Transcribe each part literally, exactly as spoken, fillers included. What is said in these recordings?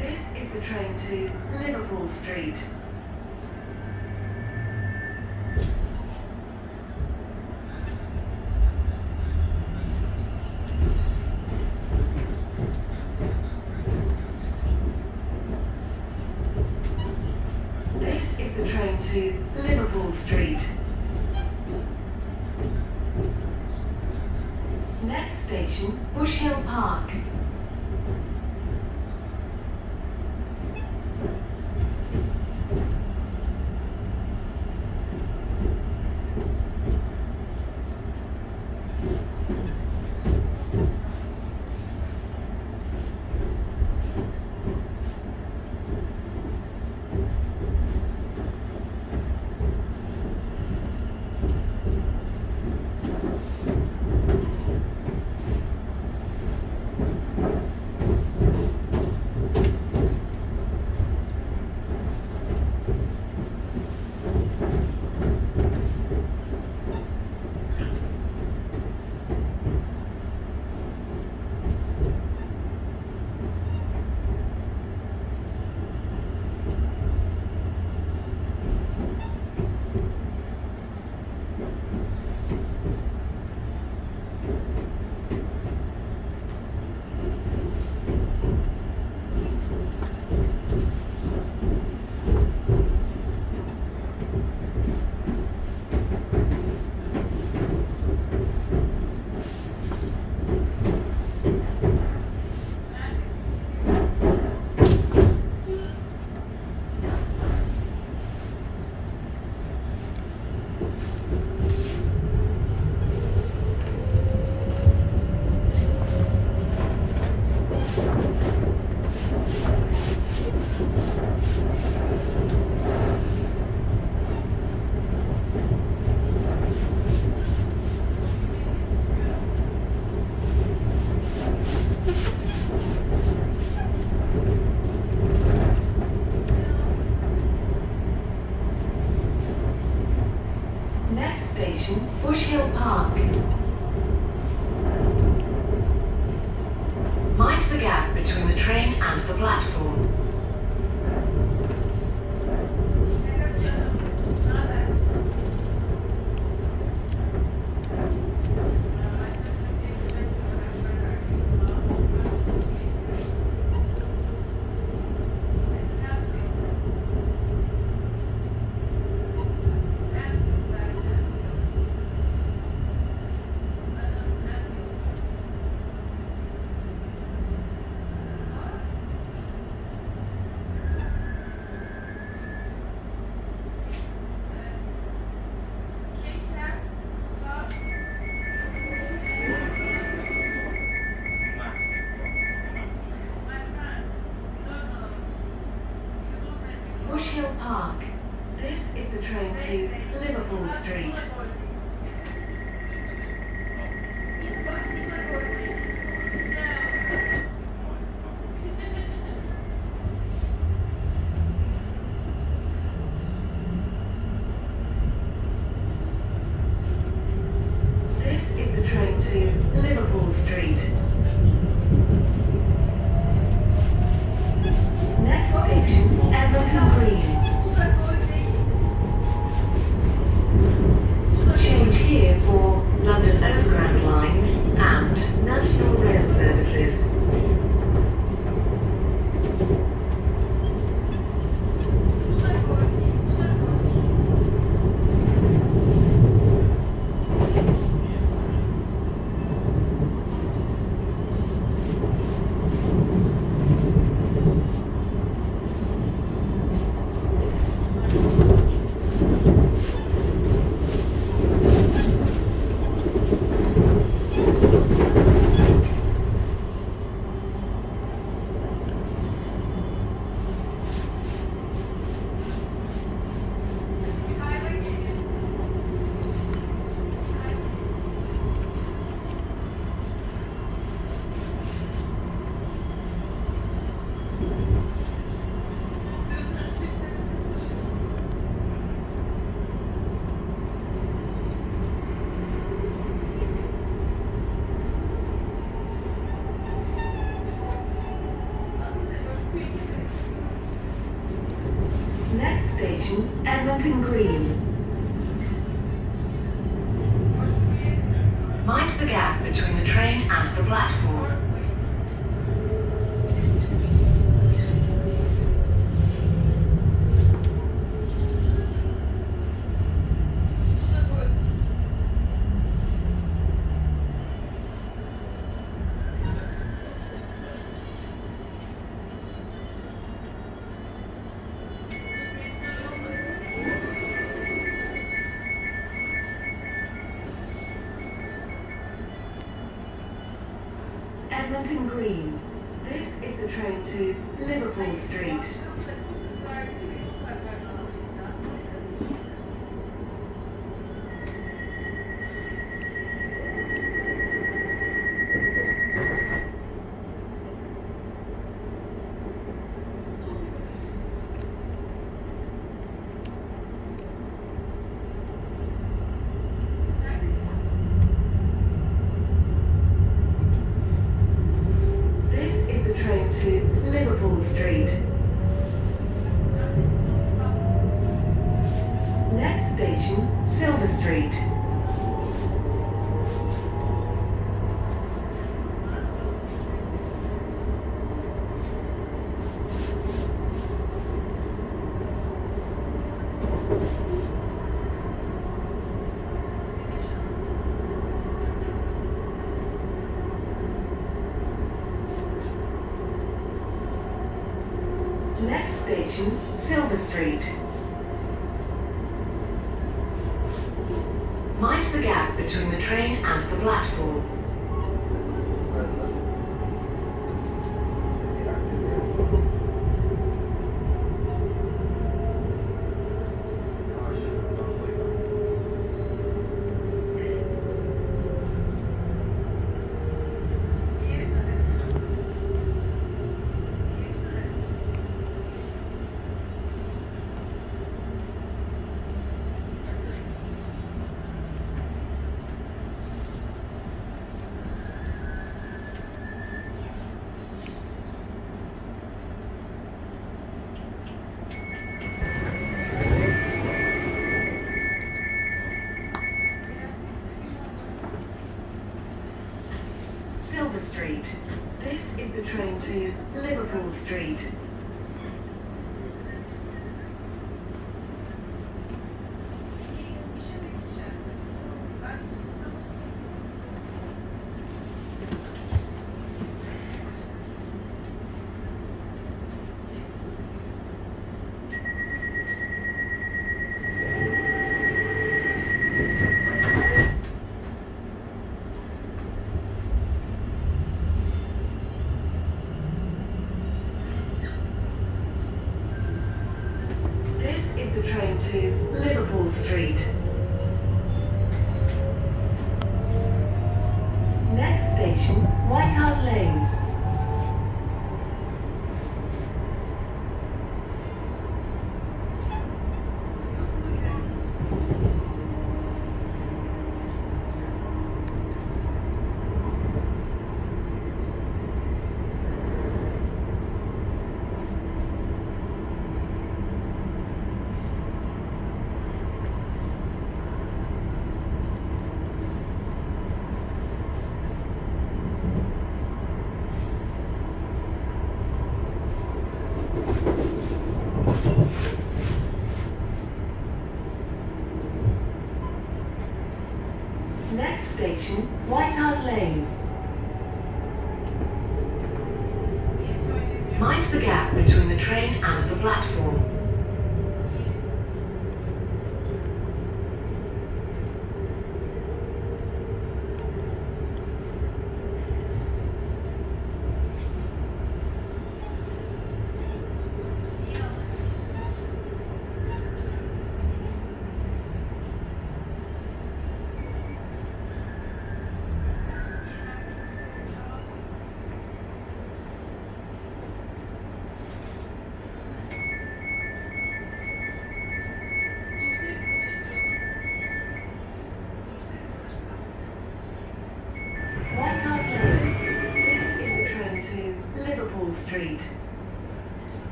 This is the train to Liverpool Street. This is the train to Liverpool Street. Next station, Bush Hill Park. Next station, Bush Hill Park. Mind the gap between the train and the platform. Bush Hill Park. This is the train to Liverpool Street. This is the train to Liverpool Street. Next station, Everton Green. station, Edmonton Green. Mind the gap between the train and the platform. Edmonton Green. This is the train to Liverpool Street. To Liverpool Street. Next station, Silver Street. Next station, Silver Street. Mind the gap between the train and the platform. Silver Street. This is the train to Liverpool Street. The train to Liverpool Street. Next station, White Hart Lane. Next station, White Hart Lane. Mind the gap between the train and the platform.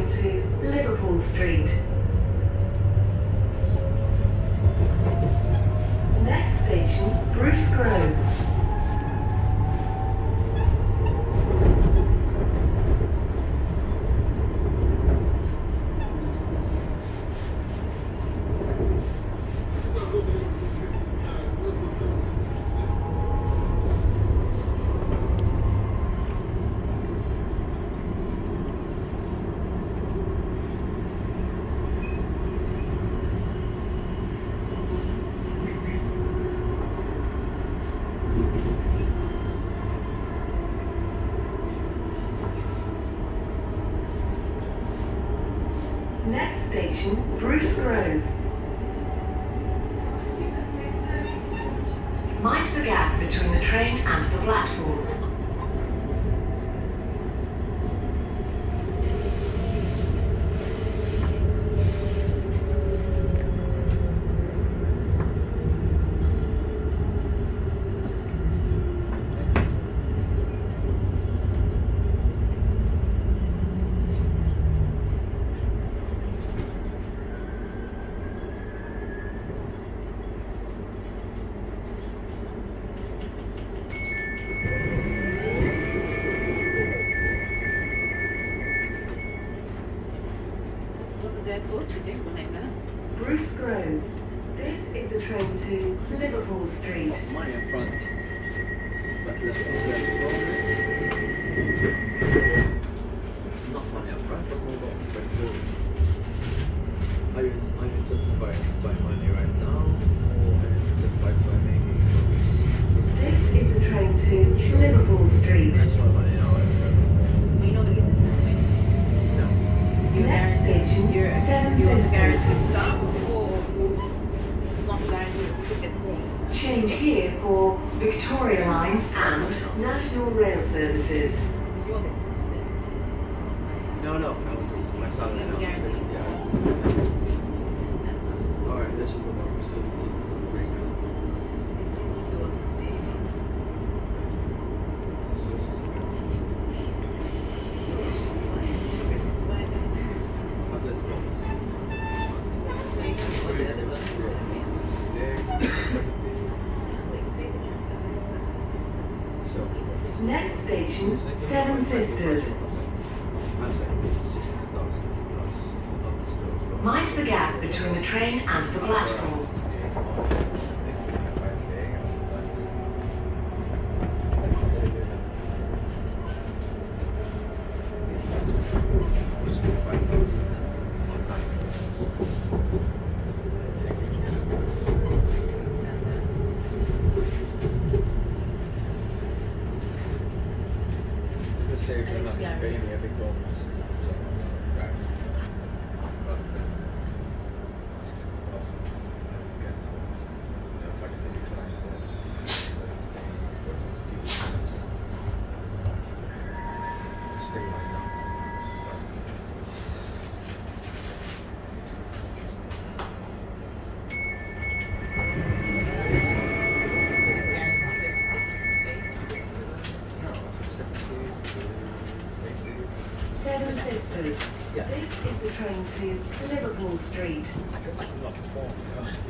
train to Liverpool Street. Next station, Bruce Grove. Next station, Bruce Grove. Mind the gap between the train and the platform. Bruce Grove. This is the train to Liverpool Street. Money up front. But let's go to not money up front, but hold on. Are you, are you incentivized by money right now, or are you incentivized by making movies? This is the train to Liverpool Street. That's not money now. You know what it is? No. You're Next station, you're Seven you're Sisters. guaranteed stop or not guaranteed to get home. Change here for Victoria Line and National Rail Services. You're the No, no. I was just my son. Never guaranteed. Yeah. Alright, let's go back to City. It's sixty-two or sixty-eight. Let's go. What the other ones? So, Next station, Seven Sisters. Mind the gap between the train and the platform. Save you're not paying me a big bonus. So, right. But, sixty thousand, I get to it. You know, if I can take a client, uh, sixty percent. Stay right now. It's fine. Seven Sisters. Yeah. This is the train to Liverpool Street. I could, I could not perform, you know.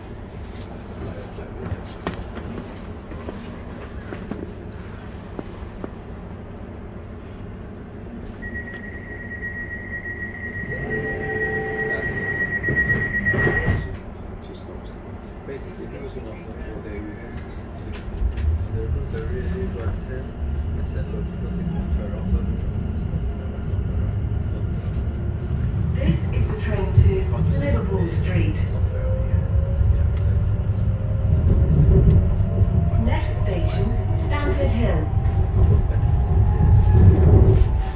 Basically, he was going to offer four day weekends for sixty. The routes are really good at ten. I said, look, because if you want fair offer, it's not, that's not alright. It's not alright. This is the train to Liverpool Street. It's not fair. Yeah, yeah, makes sense. It's just, it's not, Next station, Stamford Hill. what benefits it is. Uh,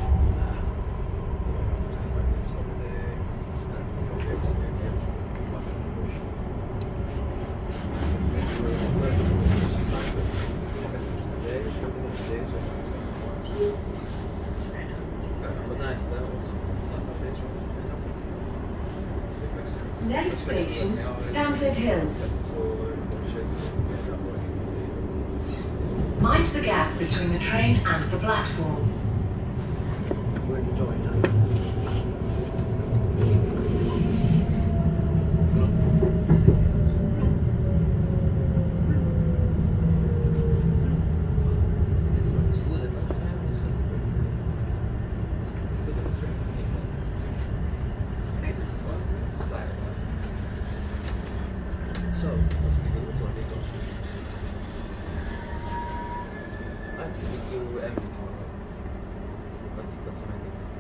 twenty-five minutes holiday, it's just like, okay, it's okay, yeah. Much push. But nice, that was Sunday days. Next station, Stamford Hill. Mind the gap between the train and the platform. We're enjoying that.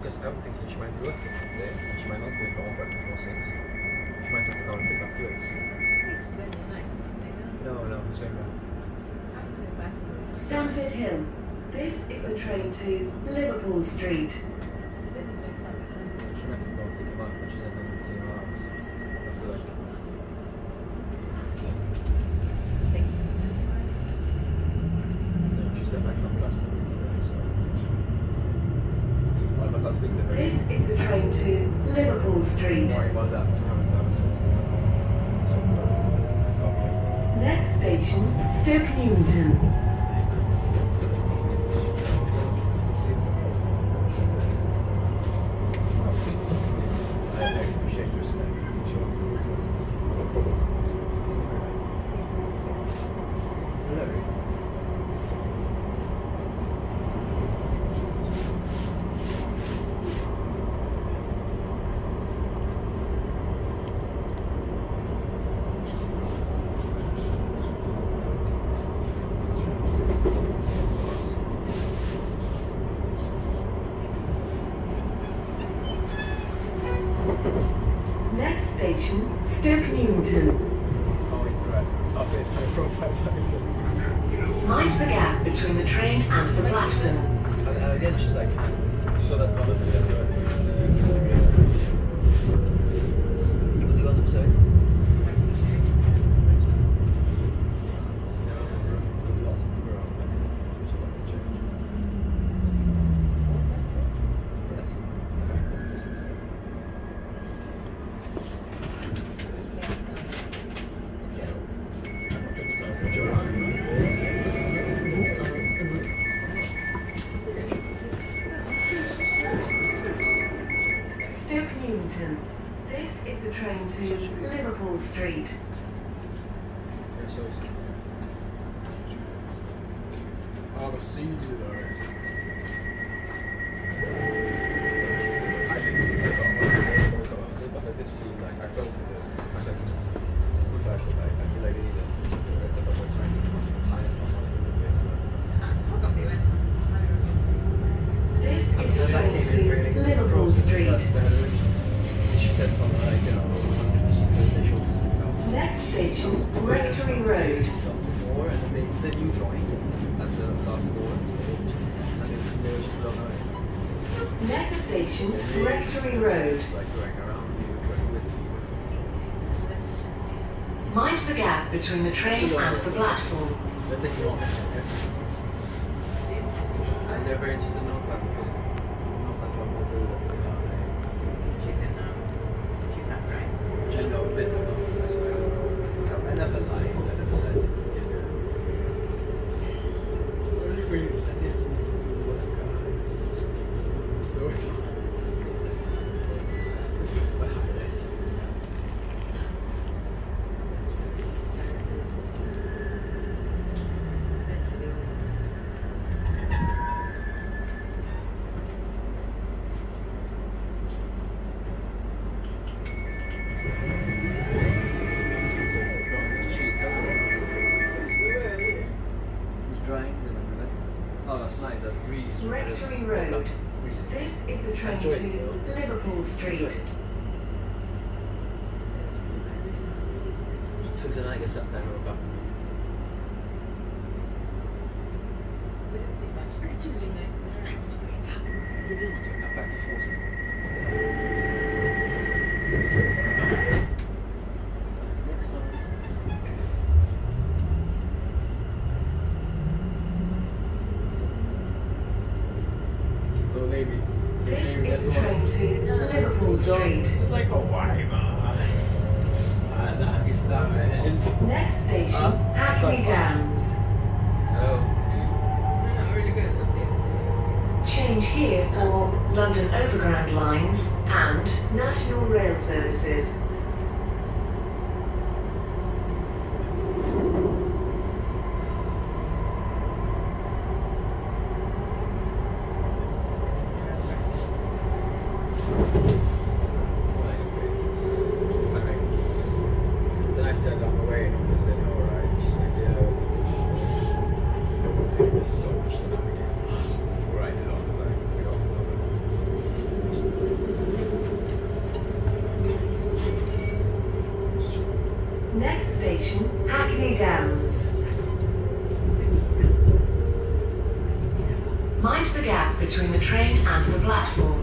because I'm thinking she might be working there, and she might not do it all back before six. She might have to come and pick up kids. six twenty-nine. No, no, it's going back. I'm just going back. Stamford Hill. This is the train to Liverpool Street. Then it's going something. She might have to go and pick him up, but she hasn't seen her house. That's like, Thank you. no, she's got back from last time, so. Well, but I'll speak to her. This is the train to Liverpool Street. Don't worry about that, because I haven't done it so so copy. Next station, Stoke Newington. I appreciate your respect. Hello. Next station, Stoke Newington. Oh, it's right. Okay, it's my profile. Mind the gap between the train and the platform. And, and again, she's like, you saw that one hundred percent right? What do you want to say? Yeah, that's a room to the lost room. She wants to change. Yes. Stoke Newington. This is the train to Liverpool Street. Oh, the seeds are there. I didn't get on my phone, but I did feel like I told you that I had to put I feel like I feel like I need it. But I'm trying to hire someone to do it. This is And the then I train came in to training to Liverpool Street. She said from like, you know, one hundred people, they should be sitting out. Next station, Rectory Road. Four, and then, they, then you join at the last four stage, and then they just don't know. Next station, And they- Rectory it's Road. just like going around you, going with you. Mind the gap between the train and the platform. They're taking on and they're very interested in no platform because no platform will do that. Which I know a bit about, because I, I never lied, I never said, you know. What if we, and if you need to do what guys, do it. The highlights. Let's go on the sheets everywhere. It's drying in a minute. Oh, that's nice, the breeze. Rectory Road. This is the train Enjoy to it. Liverpool Street. twenty-ninth of September, but they didn't want to come back to force it. Next one. So maybe. This maybe is the that's train one. to Liverpool Street. It's like a why, man. Ah, if that meant. Next station, Huh? Hackney Downs. Hello. Change here for London Overground lines and National Rail services. Then I said on the way, and I said, all right. She's like, yeah. There's so much to navigate. Just write it all the time. To be honest. station, Hackney Downs. Mind the gap between the train and the platform.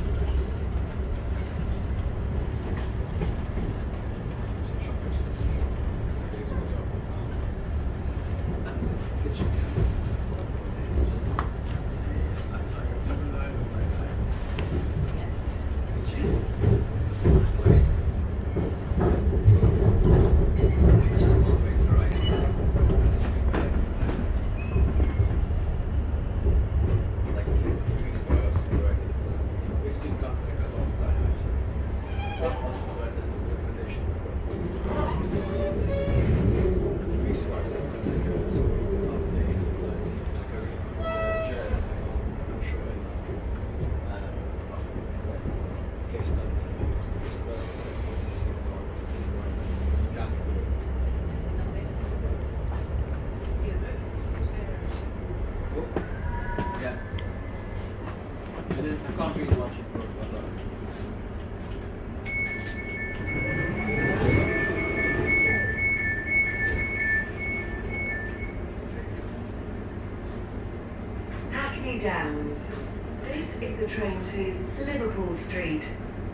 Hackney Downs. This is the train to Liverpool Street.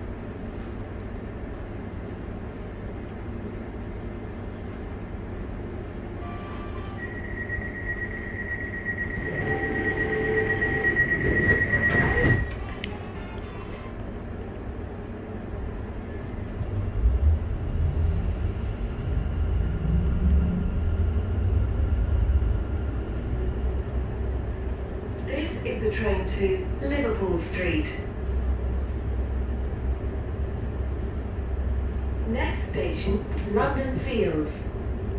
This is the train to Liverpool Street. Next station, London Fields.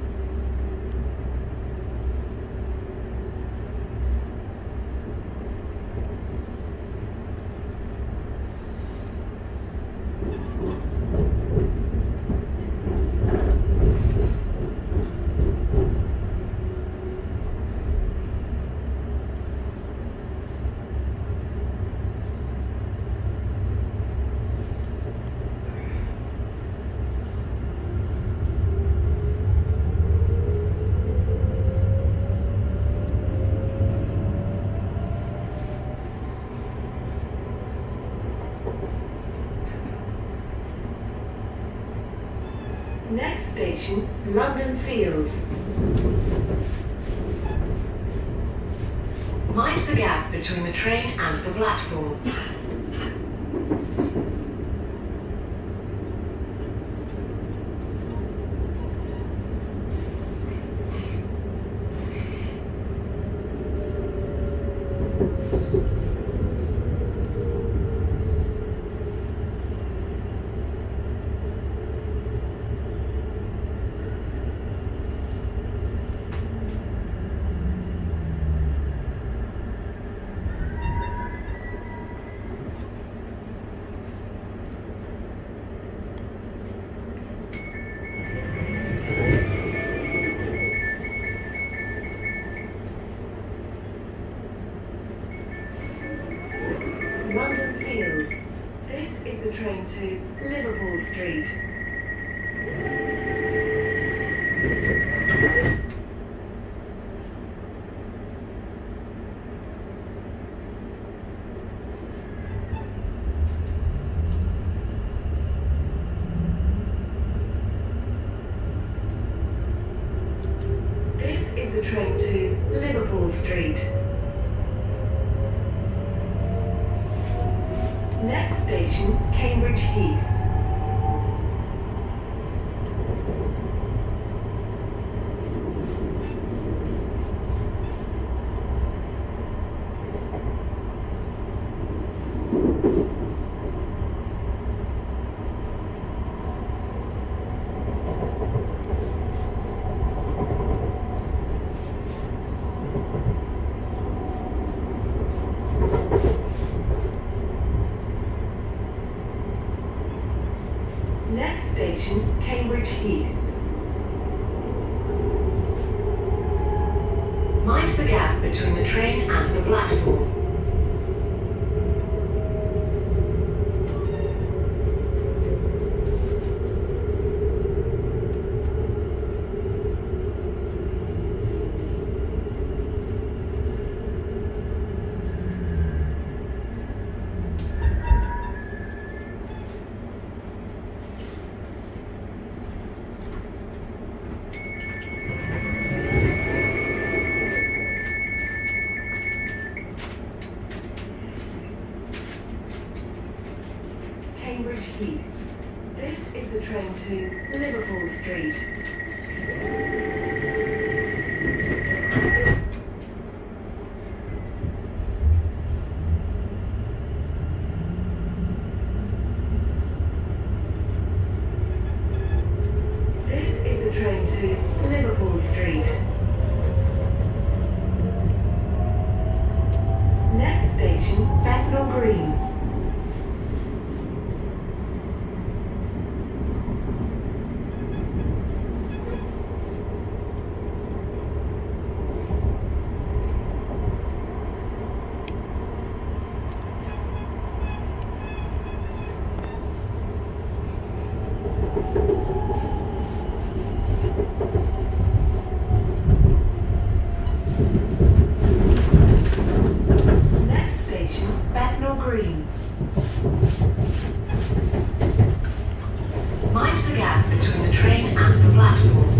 Next station, London Fields. Mind the gap between the train and the platform. London Fields. This is the train to Liverpool Street. This is the train to Liverpool Street. Next station, Cambridge Heath. Next station, Cambridge Heath. Mind the gap between the train and the platform. Cambridge Heath. This is the train to Liverpool Street. This is the train to Liverpool Street. Next station, Bethnal Green. Next station, Bethnal Green. Mind the gap between the train and the platform.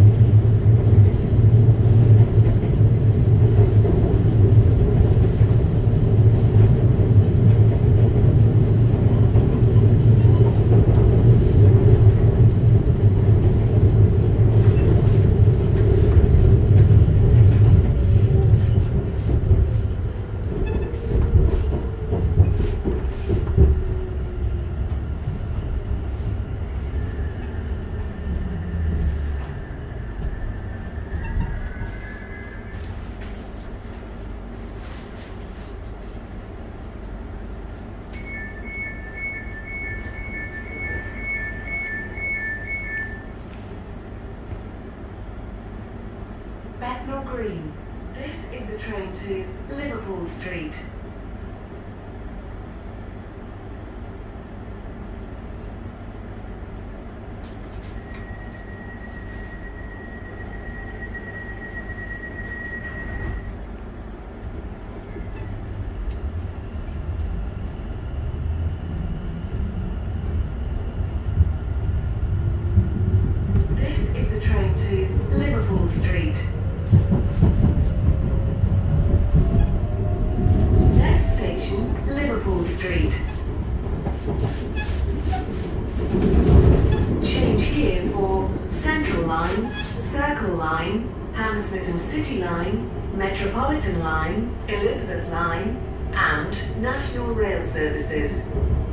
Bethnal Green. This is the train to Liverpool Street. This is the train to Liverpool Street. Next station, Liverpool Street. Change here for Central Line, Circle Line, Hammersmith and City Line, Metropolitan Line, Elizabeth Line, and National Rail Services.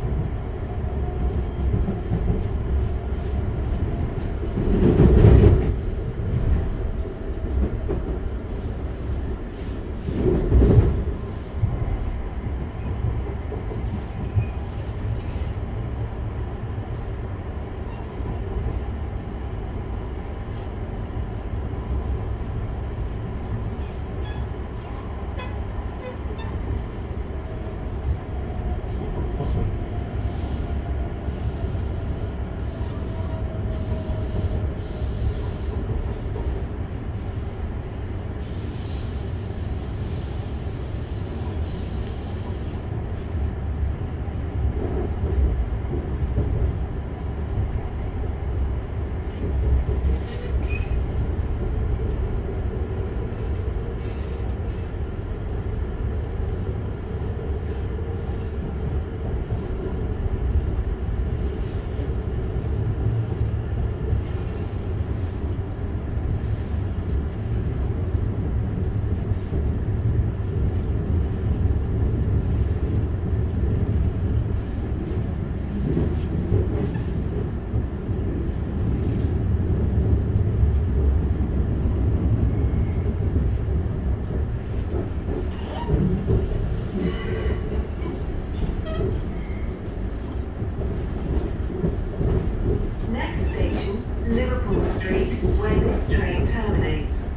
Next station, Liverpool Street, where this train terminates.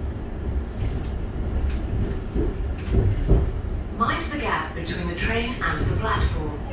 Mind the gap between the train and the platform.